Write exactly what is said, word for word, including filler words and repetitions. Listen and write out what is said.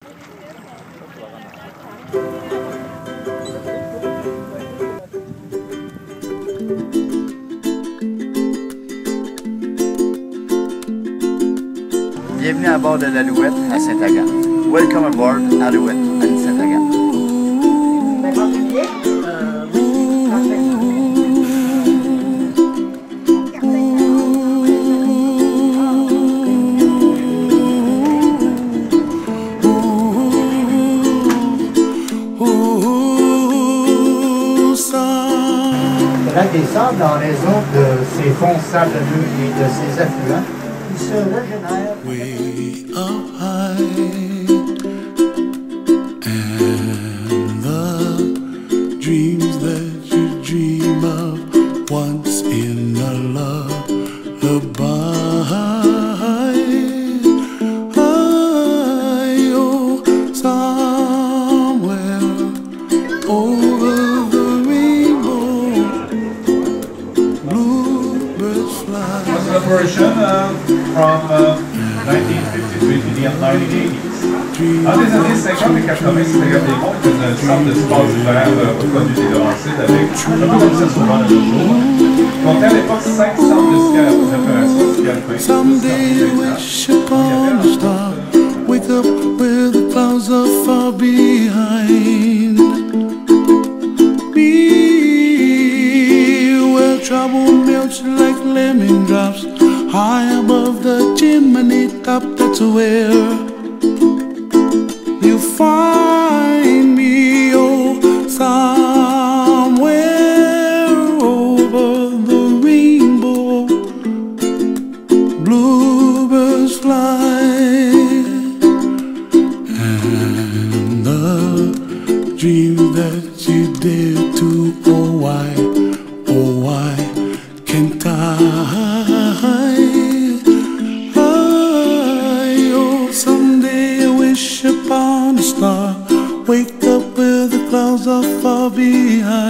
Bienvenue à bord de l'Alouette à Ste-Agathe. Welcome aboard Alouette à Ste-Agathe. Le lac des Sables, en raison de ses fonds sablonneux et de ses affluents, il se régénère. Way up high, and the dreams that you dream of once in a lullaby. I, oh, somewhere over the rainbow, bluebirds fly. Collaboration uh, from uh, nineteen fifty-three to the nineteen eighties. Dans les années cinquante et quatre-vingt, Ste-Agathe-des-Monts faisait un centre de sport d'hiver au produit des Laurentides avec, un peu comme ça souvent le jour. Il comptait à l'époque cinq centres de ski à la préparation ski alpin. Someday wish upon a star, wake up where the clouds are far behind me, where trouble melts like lemon drops high above the chimney top. That's where you find me, oh, somewhere over the rainbow, bluebirds fly, and the dreams that you dare to, oh why, oh why can't I? I, oh, someday I wish upon a star, wake up where the clouds are far behind.